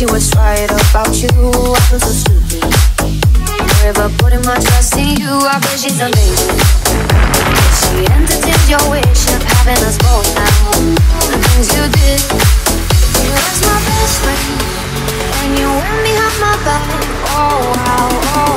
see what's right about you. I feel so stupid. Forever putting my trust in you. I bet she's amazing. She entertains your wish of having us both now. The things you did. You was my best friend, and you went behind my back. Oh how, oh